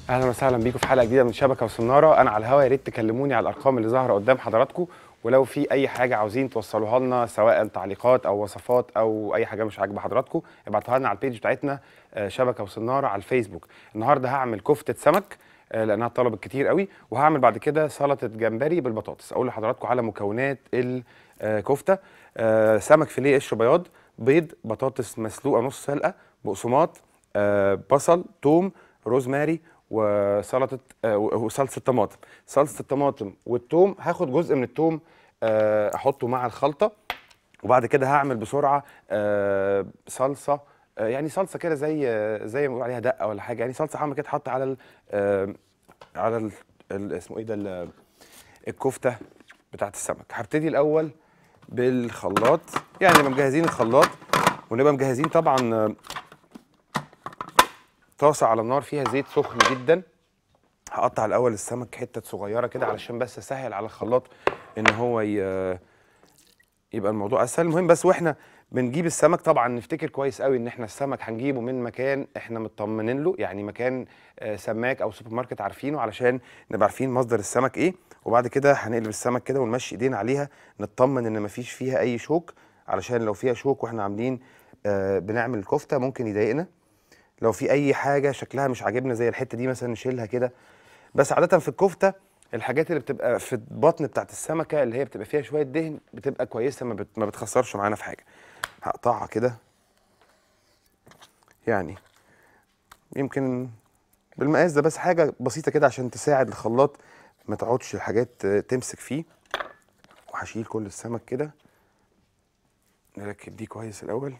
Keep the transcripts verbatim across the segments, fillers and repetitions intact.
اهلا وسهلا بيكم في حلقه جديده من شبكه وسناره. انا على الهوا، يا ريت تكلموني على الارقام اللي ظاهره قدام حضراتكم، ولو في اي حاجه عاوزين توصلوها لنا سواء تعليقات او وصفات او اي حاجه مش عاجبه حضراتكم ابعتوها لنا على البيج بتاعتنا آه، شبكه وسناره على الفيسبوك. النهارده هعمل كفته سمك آه، لانها طلبت كتير قوي، وهعمل بعد كده سلطه جمبري بالبطاطس. اقول لحضراتكم على مكونات الكفته: آه، سمك فيليه قشر بياض، بيض، بطاطس مسلوقه نص سلقه، بقسماط، آه، بصل، توم، روزماري، وسلطه آه، وصلصه طماطم. صلصه الطماطم والثوم هاخد جزء من الثوم آه، احطه مع الخلطه، وبعد كده هعمل بسرعه آه، صلصه آه، يعني صلصه كده زي آه، زي ما بيقولوا عليها دقه ولا حاجه، يعني صلصه حمرا كده تحط على ال آه، على ال ال- اسمه ايه ده ال- الكفته بتاعت السمك. هبتدي الاول بالخلاط، يعني نبقى مجهزين الخلاط، ونبقى مجهزين طبعا آه، طاسه على النار فيها زيت سخن جدا. هقطع الاول السمك حتت صغيره كده علشان بس اسهل على الخلاط ان هو ي- يبقى الموضوع اسهل. المهم بس واحنا بنجيب السمك طبعا نفتكر كويس قوي ان احنا السمك هنجيبه من مكان احنا مطمنين له، يعني مكان آه، سماك او سوبر ماركت عارفينه، علشان نبقى عارفين مصدر السمك ايه. وبعد كده هنقلب السمك كده ونمشي ايدينا عليها، نطمن ان مفيش فيها اي شوك، علشان لو فيها شوك واحنا عاملين آه، بنعمل الكفته ممكن يضايقنا. لو في اي حاجه شكلها مش عاجبنا زي الحته دي مثلا نشيلها كده. بس عادة في الكفتة الحاجات اللي بتبقى في البطن بتاعت السمكة اللي هي بتبقى فيها شوية دهن بتبقى كويسة، ما, بت... ما بتخسرش معانا في حاجة. هقطعها كده يعني يمكن بالمقاس ده، بس حاجة بسيطة كده عشان تساعد الخلاط ما تقعدش الحاجات تمسك فيه. وهشيل كل السمك كده، نركب دي كويس الأول.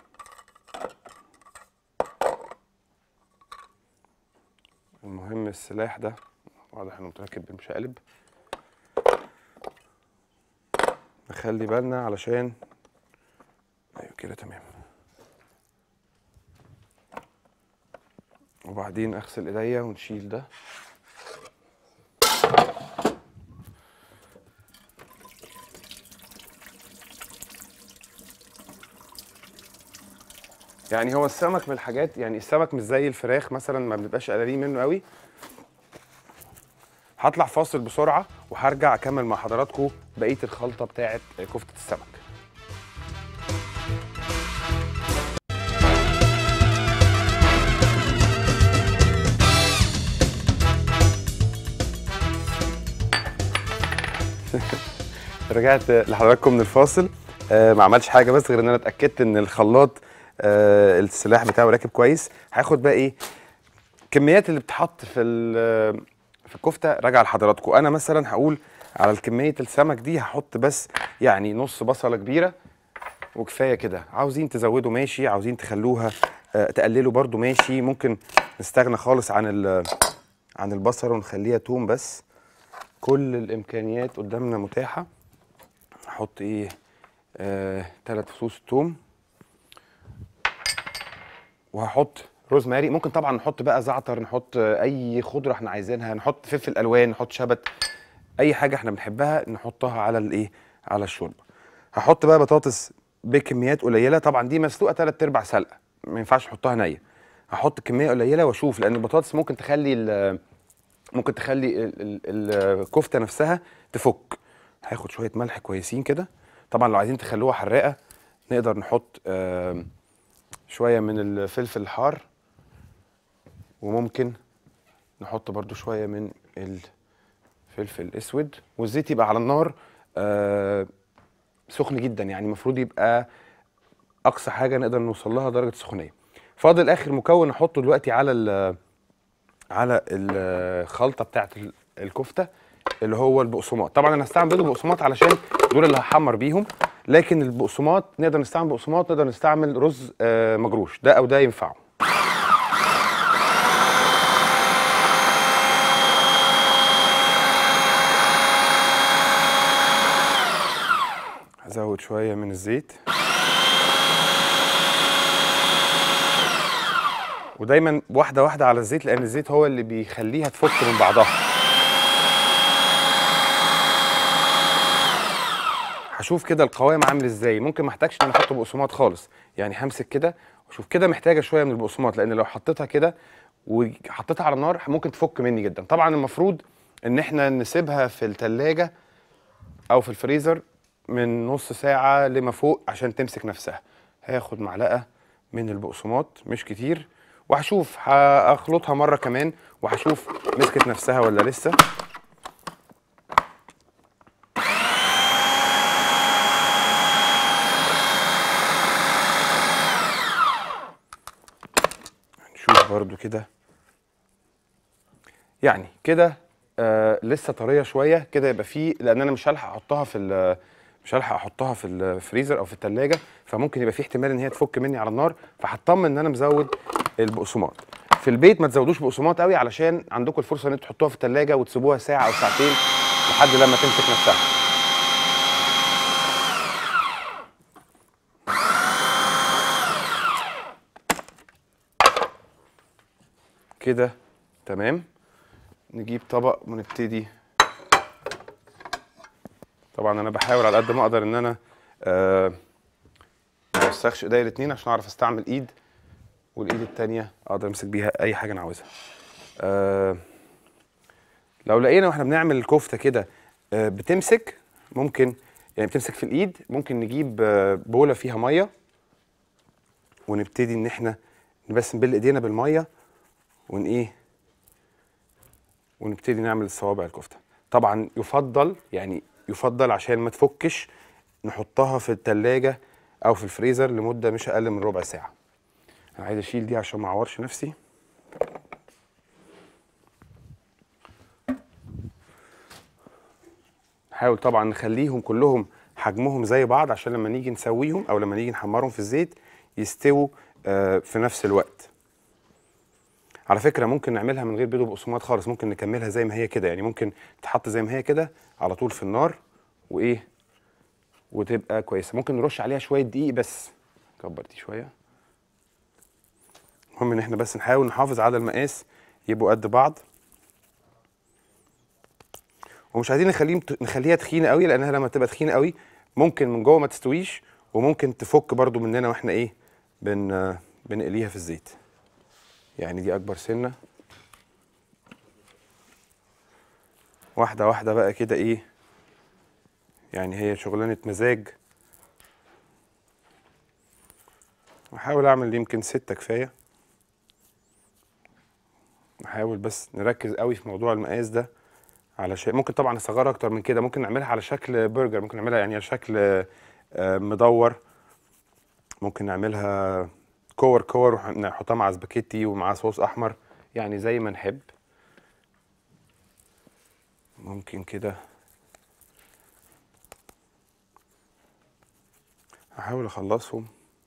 المهم السلاح ده واضح انه متركب بالمشقلب، نخلي بالنا علشان ايوه كده تمام. وبعدين اغسل ايديا ونشيل ده. يعني هو السمك من الحاجات، يعني السمك مش زي الفراخ مثلا ما بنبقاش قلقانين منه قوي. هطلع فاصل بسرعه وهرجع اكمل مع حضراتكم بقيه الخلطه بتاعه كفته السمك. رجعت لحضراتكم من الفاصل. آه ما عملش حاجه بس غير ان انا اتاكدت ان الخلاط آه السلاح بتاعه راكب كويس. هاخد بقى ايه الكميات اللي بتحط في في الكفته راجع لحضراتكم. انا مثلا هقول على الكميه السمك دي هحط بس يعني نص بصله كبيره وكفايه كده. عاوزين تزودوا ماشي، عاوزين تخلوها آه تقللوا برضو ماشي. ممكن نستغنى خالص عن عن البصل ونخليها توم بس. كل الامكانيات قدامنا متاحه. هحط ايه آه، تلات فصوص توم، وهحط روزماري. ممكن طبعا نحط بقى زعتر، نحط آه، اي خضره احنا عايزينها، نحط فلفل الوان، نحط شبت، اي حاجه احنا بنحبها نحطها على الايه على الشوربه. هحط بقى بطاطس بكميات قليله، طبعا دي مسلوقه تلات ارباع سلقه، ما ينفعش احطها نيه. هحط كميه قليله واشوف، لان البطاطس ممكن تخلي ال ممكن تخلي ال- ال- الكفته نفسها تفك. هاخد شويه ملح كويسين كده. طبعا لو عايزين تخلوها حراقه نقدر نحط آم، شويه من الفلفل الحار، وممكن نحط برضو شويه من الفلفل الاسود. والزيت يبقى على النار آه، سخن جدا، يعني المفروض يبقى اقصى حاجه نقدر نوصل لها درجه سخونيه. فاضل اخر مكون نحطه دلوقتي على ال على الخلطه بتاعت الكفته، اللي هو البقسماط. طبعا انا هستعمل بيض وبقسماط علشان دول اللي هحمر بيهم، لكن البقسماط نقدر نستعمل بقسماط، نقدر نستعمل رز آه، مجروش، ده او ده ينفعه. هزود شويه من الزيت، ودايما واحده واحده على الزيت، لان الزيت هو اللي بيخليها تفك من بعضها. هشوف كده القوام عامل ازاي. ممكن ما احتاجش ان انا احط بقسماط خالص، يعني همسك كده واشوف كده محتاجه شويه من البقسماط، لان لو حطيتها كده وحطيتها على النار ممكن تفك مني جدا. طبعا المفروض ان احنا نسيبها في التلاجة او في الفريزر من نص ساعة لما فوق عشان تمسك نفسها. هاخد معلقة من البقسماط مش كتير، وهشوف هخلطها مرة كمان وهشوف مسكت نفسها ولا لسه. هنشوف برضو كده يعني كده آه لسه طريه شويه كده، يبقى فيه، لان انا مش هلحق احطها في مش هلحق احطها في الفريزر او في الثلاجه، فممكن يبقى فيه احتمال ان هي تفك مني على النار، فهطمن ان انا مزود البقسماط. في البيت ما تزودوش بقسماط قوي علشان عندكم الفرصه ان انتوا تحطوها في الثلاجه وتسيبوها ساعه او ساعتين لحد لما تمسك نفسها. كده تمام. نجيب طبق ونبتدي. طبعا انا بحاول على قد ما اقدر ان انا آه ما اوسخش ايديا الاتنين عشان اعرف استعمل ايد، والايد التانيه اقدر امسك بيها اي حاجه انا عاوزها. آه لو لقينا واحنا بنعمل الكفته كده آه بتمسك، ممكن يعني بتمسك في الايد، ممكن نجيب آه بوله فيها ميه ونبتدي ان احنا بس نبل ايدينا بالميه ون ايه ونبتدي نعمل الصوابع الكفته. طبعا يفضل يعني يفضل عشان ما تفكش نحطها في التلاجة او في الفريزر لمده مش اقل من ربع ساعه. انا عايز اشيل دي عشان ما اعورش نفسي. نحاول طبعا نخليهم كلهم حجمهم زي بعض عشان لما نيجي نسويهم او لما نيجي نحمرهم في الزيت يستووا آه في نفس الوقت. على فكره ممكن نعملها من غير بيض وبقسماط خالص، ممكن نكملها زي ما هي كده، يعني ممكن تحط زي ما هي كده على طول في النار وايه وتبقى كويسه. ممكن نرش عليها شويه دقيق بس. كبر دي شويه. المهم ان احنا بس نحاول نحافظ على المقاس يبقوا قد بعض، ومش عايزين نخليهم نخليها تخينه قوي، لانها لما تبقى تخينه قوي ممكن من جوه ما تستويش، وممكن تفك برضو مننا واحنا ايه بن بنقليها في الزيت. يعني دي اكبر سنه. واحده واحده بقى كده ايه، يعني هي شغلانه مزاج. احاول اعمل يمكن ستة كفايه. نحاول بس نركز قوي في موضوع المقاس ده، علشان ممكن طبعا نصغرها اكتر من كده، ممكن نعملها على شكل برجر، ممكن نعملها يعني على شكل مدور، ممكن نعملها كور كور ونحطها مع سباكيتي ومع صوص احمر، يعني زي ما نحب. ممكن كده هحاول اخلصهم.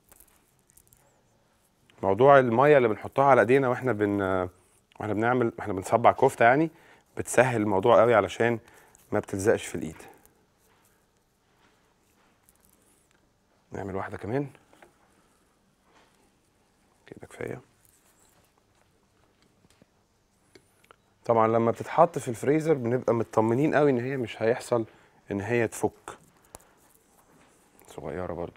موضوع الميه اللي بنحطها على ايدينا واحنا بن واحنا بنعمل واحنا بنصبع كفته يعني بتسهل الموضوع قوي علشان ما بتلزقش في الايد. نعمل واحده كمان كده كفايه. طبعا لما بتتحط في الفريزر بنبقى مطمنين قوي ان هي مش هيحصل ان هي تفك. صغيره برضو.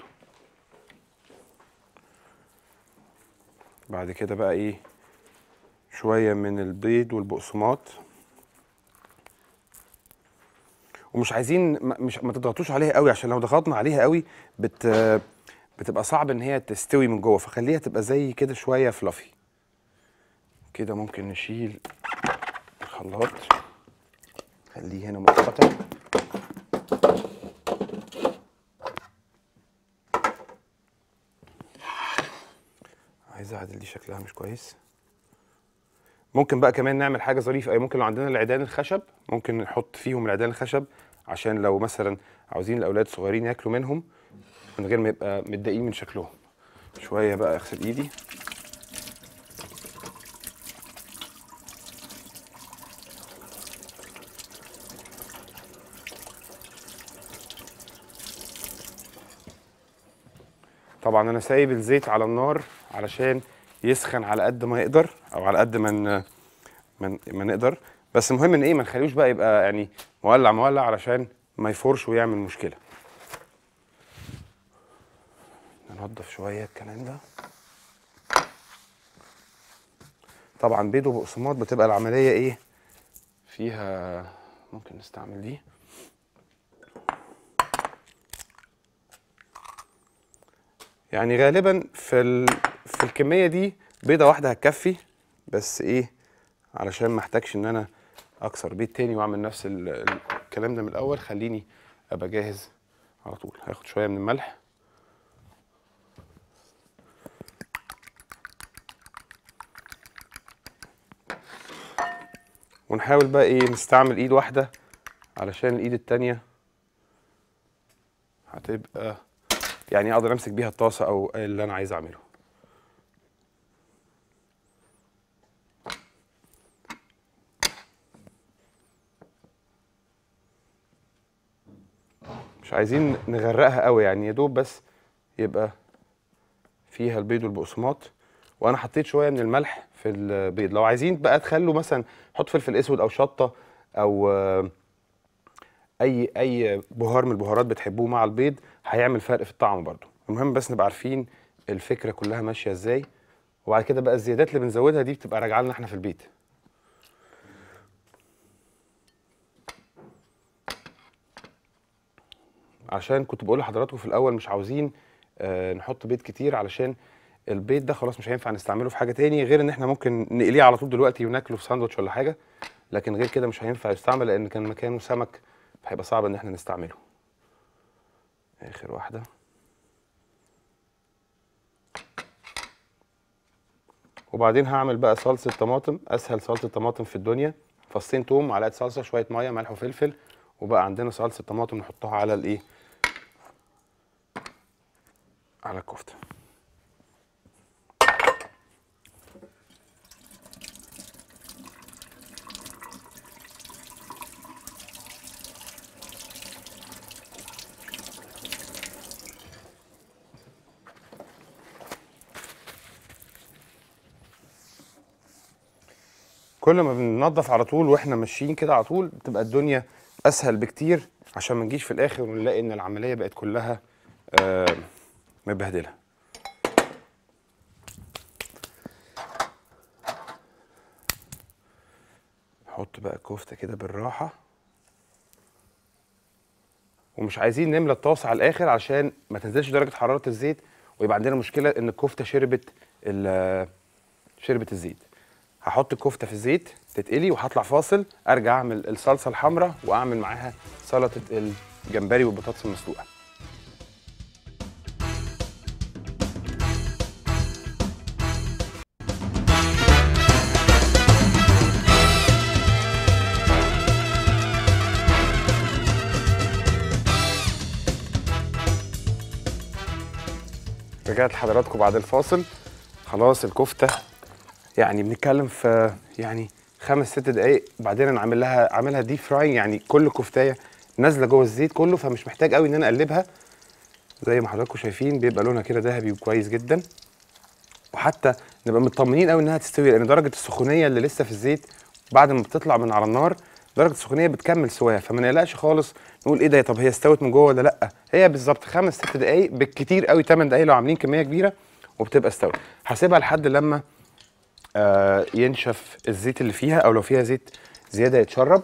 بعد كده بقى ايه شويه من البيض والبقسماط، ومش عايزين مش ما تضغطوش عليها قوي، عشان لو ضغطنا عليها قوي بت بتبقى صعب ان هي تستوي من جوه، فخليها تبقى زي كده شويه فلافي كده. ممكن نشيل الخلاط خليه هنا مؤقتا. عايز اعدل دي شكلها مش كويس. ممكن بقى كمان نعمل حاجه ظريفه أوي، ممكن لو عندنا العيدان الخشب ممكن نحط فيهم العيدان الخشب، عشان لو مثلا عاوزين الاولاد الصغيرين ياكلوا منهم من غير ما يبقى متضايقين من شكلهم. شويه بقى اغسل ايدي. طبعا انا سايب الزيت على النار علشان يسخن على قد ما يقدر، او على قد ما ما ما نقدر، بس المهم ان ايه ما نخليهوش بقى يبقى يعني مولع مولع علشان ما يفورش ويعمل مشكله. ننضف شويه الكلام ده. طبعا بيض وبقسماط بتبقى العمليه ايه فيها. ممكن نستعمل دي. يعني غالبا في ال... في الكميه دي بيضه واحده هتكفي، بس ايه علشان ما احتاجش ان انا اكسر بيض تاني واعمل نفس ال... الكلام ده من الاول، خليني ابقى جاهز على طول. هاخد شويه من الملح، ونحاول بقى ايه نستعمل ايد واحده علشان الايد التانيه هتبقى يعني اقدر امسك بيها الطاسه او اللي انا عايز اعمله. مش عايزين نغرقها قوي يعني، يا دوب بس يبقى فيها البيض والبقسماط. وانا حطيت شويه من الملح في البيض. لو عايزين بقى تخلوا مثلا حط فلفل اسود او شطه او اي اي بهار من البهارات بتحبوه مع البيض، هيعمل فرق في الطعم برضو. المهم بس نبقى عارفين الفكره كلها ماشيه ازاي، وبعد كده بقى الزيادات اللي بنزودها دي بتبقى راجعه لنا احنا في البيت. عشان كنت بقول لحضراتكم في الاول مش عاوزين آه نحط بيض كتير، علشان البيض ده خلاص مش هينفع نستعمله في حاجه تاني، غير ان احنا ممكن نقليه على طول دلوقتي وناكله في ساندوتش ولا حاجه، لكن غير كده مش هينفع يستعمل لان كان مكانه سمك، فهيبقى صعب ان احنا نستعمله. اخر واحده. وبعدين هعمل بقى صلصه طماطم، اسهل صلصه طماطم في الدنيا. فصين توم، معلقه صلصه، شويه ميه، ملح وفلفل، وبقى عندنا صلصه طماطم نحطها على الايه على الكفته. كل ما بننضف على طول واحنا ماشيين كده على طول بتبقى الدنيا اسهل بكتير، عشان ما نجيش في الاخر ونلاقي ان العمليه بقت كلها آه متبهدله. نحط بقى الكفته كده بالراحه، ومش عايزين نملى الطاسه على الاخر عشان ما تنزلش درجه حراره الزيت ويبقى عندنا مشكله ان الكفته شربت شربت الزيت. هحط الكفته في الزيت تتقلي وهطلع فاصل، ارجع اعمل الصلصه الحمراء واعمل معاها سلطه الجمبري والبطاطس المسلوقه. رجعت لحضراتكم بعد الفاصل. خلاص الكفته يعني بنتكلم في يعني خمس ست دقايق، وبعدين انا عامل لها عاملها ديب فراينج، يعني كل كفتايه نازله جوه الزيت كله، فمش محتاج قوي ان انا اقلبها. زي ما حضراتكم شايفين بيبقى لونها كده ذهبي وكويس جدا، وحتى نبقى مطمنين قوي انها تستوي، لان درجه السخونيه اللي لسه في الزيت بعد ما بتطلع من على النار درجه السخونيه بتكمل سواها، فما نقلقش خالص نقول ايه ده طب هي استوت من جوه ولا لا. هي بالظبط خمس ست دقايق بالكتير قوي، ثمان دقايق لو عاملين كميه كبيره وبتبقى استوت. هسيبها لحد لما آه ينشف الزيت اللي فيها، او لو فيها زيت زياده يتشرب.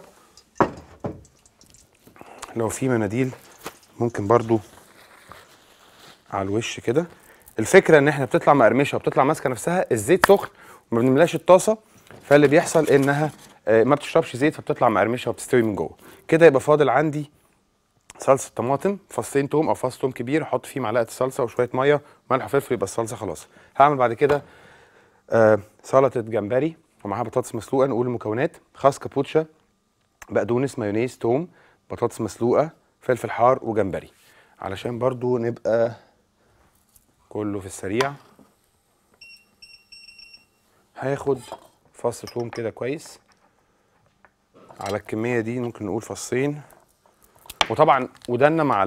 لو في مناديل ممكن برضو على الوش كده. الفكره ان احنا بتطلع مقرمشه وبتطلع ماسكه نفسها، الزيت سخن وما بنملاش الطاسه، فاللي بيحصل انها آه ما بتشربش زيت فبتطلع مقرمشه وبتستوي من جوه. كده يبقى فاضل عندي صلصه طماطم، فصين توم او فص توم كبير، احط فيه معلقه الصلصه وشويه ميه ملح وفلفل، يبقى الصلصه خلاص. هعمل بعد كده آه سلطه جمبري ومعاها بطاطس مسلوقه. نقول المكونات: خس كابوتشا، بقدونس، مايونيز، توم، بطاطس مسلوقه، فلفل حار، وجمبري. علشان برضو نبقى كله في السريع، هاخد فص توم كده كويس على الكميه دي، ممكن نقول فصين. وطبعا ودنا مع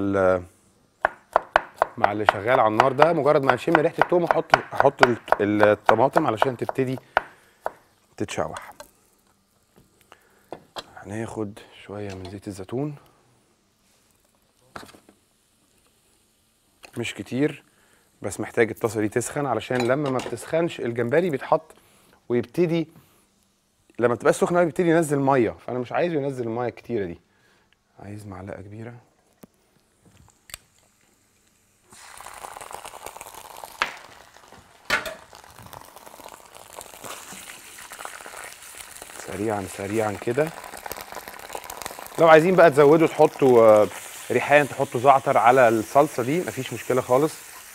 مع اللي شغال على النار ده، مجرد ما نشم ريحه التوم احط احط الطماطم علشان تبتدي تتشوح. هناخد شويه من زيت الزيتون، مش كتير بس محتاج الطاسه دي تسخن، علشان لما ما بتسخنش الجمبري بيتحط ويبتدي لما تبقى سخنه قوي يبتدي ينزل ميه، فانا مش عايزه ينزل الميه الكتيره دي، عايز معلقه كبيره. سريعا سريعا كده. لو عايزين بقى تزودوا تحطوا ريحان، تحطوا زعتر على الصلصه دي، مفيش مشكله خالص.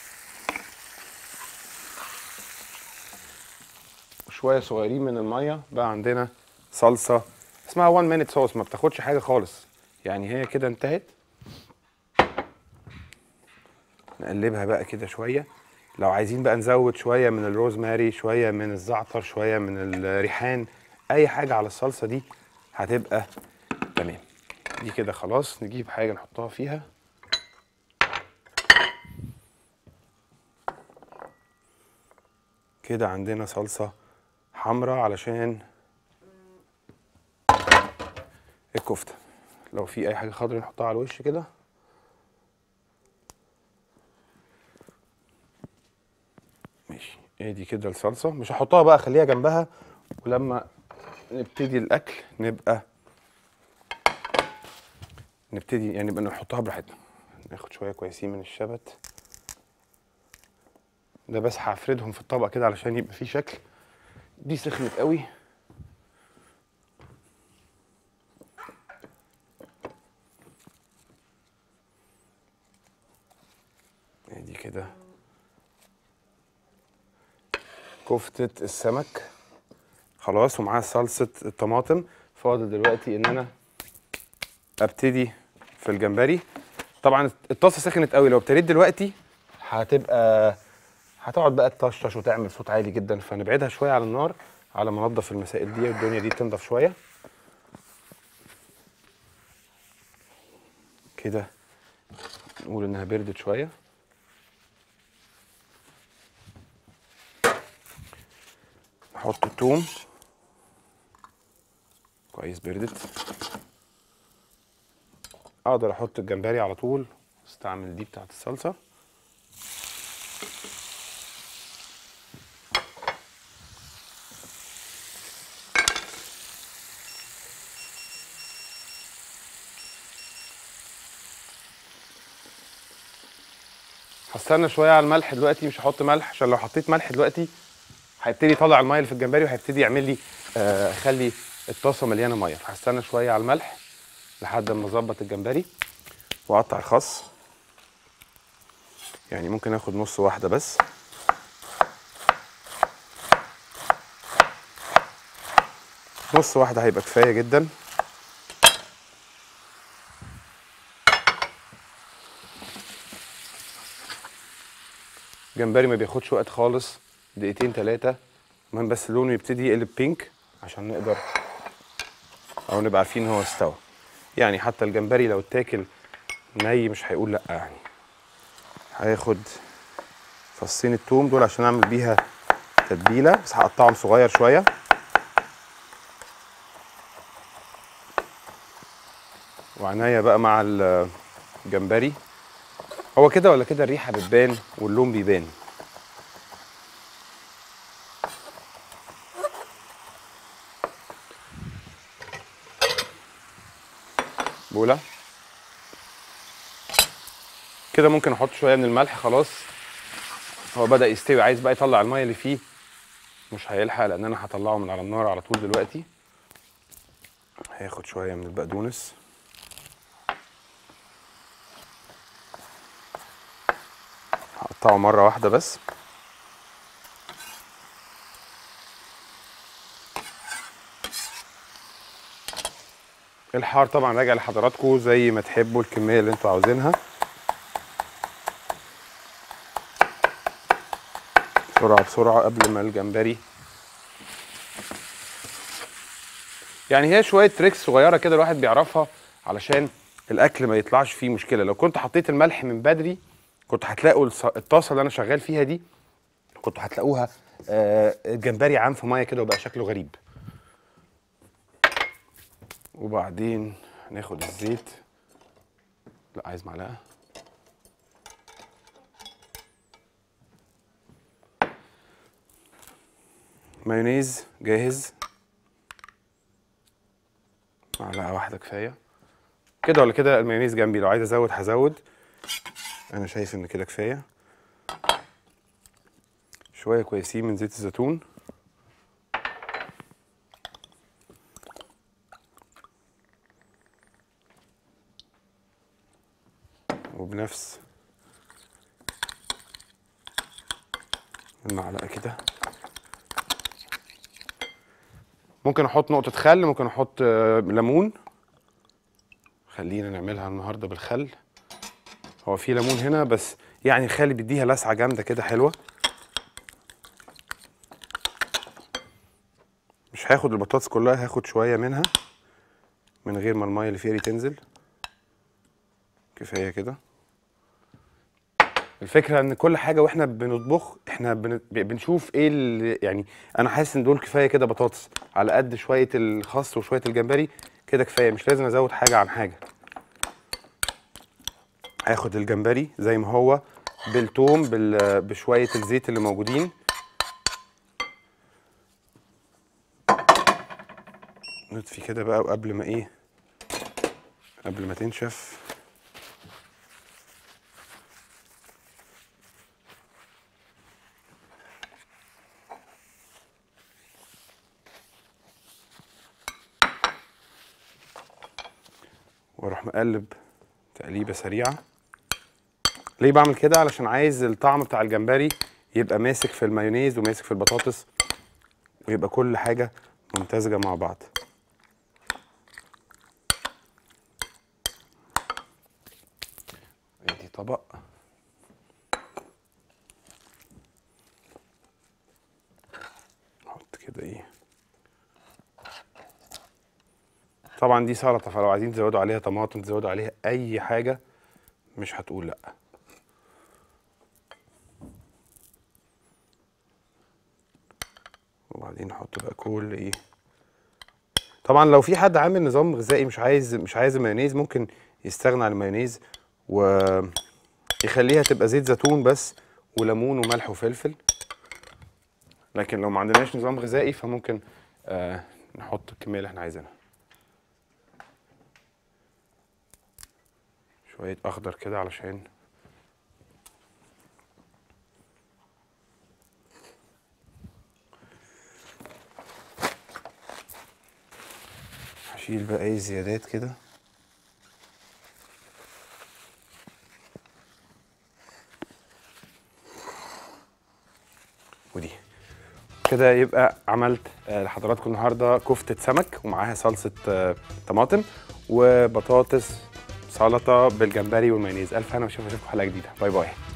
شويه صغيرين من الميه بقى عندنا صلصه اسمها واحد مينيت صوص، ما بتاخدش حاجه خالص، يعني هي كده انتهت. نقلبها بقى كده شويه. لو عايزين بقى نزود شويه من الروزماري، شويه من الزعتر، شويه من الريحان، اي حاجه على الصلصه دي هتبقى تمام. دي كده خلاص، نجيب حاجه نحطها فيها. كده عندنا صلصه حمراء علشان الكفته. لو في اي حاجه خضراء نحطها على الوش كده. ماشي، ادي كده الصلصه، مش هحطها بقى، خليها جنبها، ولما نبتدي الاكل نبقى نبتدي يعني نبقى نحطها براحتنا. ناخد شويه كويسين من الشبت ده، بس هفردهم في الطبق كده علشان يبقى فيه شكل. دي سخنت قوي. ادي كده كفتة السمك خلاص، ومعاها صلصة الطماطم. فاضل دلوقتي ان انا ابتدي في الجمبري. طبعا الطاسة سخنت قوي، لو ابتديت دلوقتي هتبقى هتقعد بقى تطشطش وتعمل صوت عالي جدا، فنبعدها شوية على النار على ما انضف المسائل دي والدنيا دي تنضف شوية كده. نقول انها بردت شوية. نحط الثوم كويس، بردت. اقدر احط الجمبري على طول، استعمل دي بتاعت الصلصة. هستنى شويه على الملح دلوقتي، مش هحط ملح عشان لو حطيت ملح دلوقتي هيبتدي يطلع الميه اللي في الجمبري وهيبتدي يعمل لي آه يخلي الطاسه مليانه ميه. فهستنى شويه على الملح لحد ما اظبط الجمبري واقطع الخس. يعني ممكن اخد نص واحده بس. نص واحده هيبقى كفايه جدا. الجمبري ما بياخدش وقت خالص، دقيقتين ثلاثه، المهم بس لونه يبتدي يقلب بينك عشان نقدر او نبقى عارفين هو استوى. يعني حتى الجمبري لو اتاكل ني مش هيقول لا. يعني هاخد فصين الثوم دول عشان اعمل بيها تتبيله، بس هقطعهم صغير شويه. وعناية بقى مع الجمبري. هو كده ولا كده الريحه بتبان واللون بيبان. بوله كده ممكن احط شويه من الملح. خلاص هو بدأ يستوي، عايز بقى يطلع الميه اللي فيه، مش هيلحق لان انا هطلعه من على النار على طول دلوقتي. هاخد شويه من البقدونس، هقطعه مره واحده بس. الحار طبعا راجع لحضراتكم زي ما تحبوا الكميه اللي انتوا عاوزينها. بسرعه بسرعه قبل ما الجمبري، يعني هي شويه تريكس صغيره كده الواحد بيعرفها علشان الاكل ما يطلعش فيه مشكله. لو كنت حطيت الملح من بدري كنت هتلاقوا الطاسه اللي انا شغال فيها دي كنتوا هتلاقوها آه الجمبري عام في ميه كده وبقى شكله غريب. وبعدين ناخد الزيت. لا عايز معلقه. مايونيز جاهز، معلقه واحده كفايه كده ولا كده. المايونيز جنبي، لو عايز ازود هزود، انا شايف ان كده كفايه. شويه كويسين من زيت الزيتون، وبنفس المعلقه كده. ممكن احط نقطه خل، ممكن احط ليمون. خلينا نعملها النهارده بالخل. هو في ليمون هنا بس يعني الخل بيديها لسعه جامده كده حلوه. مش هاخد البطاطس كلها، هاخد شويه منها من غير ما الميه اللي فيها دي تنزل. كفايه كده. الفكره ان كل حاجه واحنا بنطبخ احنا بن... بنشوف ايه اللي يعني. انا حاسس ان دول كفايه كده بطاطس، على قد شويه الخس وشويه الجمبري كده كفايه، مش لازم ازود حاجه عن حاجه. هاخد الجمبري زي ما هو بالثوم بال... بشويه الزيت اللي موجودين. نطفي كده بقى، وقبل ما ايه، قبل ما تنشف. واروح مقلب تقليبه سريعه. ليه بعمل كده؟ علشان عايز الطعم بتاع الجمبري يبقى ماسك في المايونيز وماسك في البطاطس، ويبقى كل حاجه ممتزجه مع بعض. ادي طبق. نحط كده ايه، طبعا دي سلطه، فلو عايزين تزودوا عليها طماطم تزودوا عليها اي حاجه مش هتقول لا. وبعدين نحط بقى كل ايه. طبعا لو في حد عامل نظام غذائي مش عايز مش عايز المايونيز، ممكن يستغنى عن المايونيز ويخليها تبقى زيت زيتون بس وليمون وملح وفلفل. لكن لو ما عندناش نظام غذائي فممكن آه نحط الكميه اللي احنا عايزينها. شويه اخضر كده علشان هشيل بقى اي زيادات كده. ودي كده يبقى عملت لحضراتكم النهارده كفته سمك ومعاها صلصه طماطم وبطاطس سلطه بالجمبري والمايونيز. الف هنا وشوف اشوفكم حلقه جديده. باي باي.